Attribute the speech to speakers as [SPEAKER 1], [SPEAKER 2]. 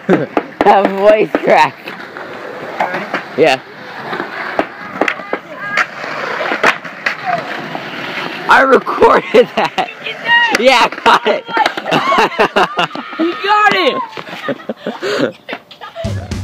[SPEAKER 1] A voice crack. Yeah. I recorded that. Yeah, I got it. You got it.